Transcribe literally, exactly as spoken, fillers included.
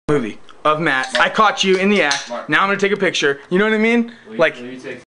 movie of Matt. I caught you in the act. Now I'm gonna take a picture. You know what I mean? Like.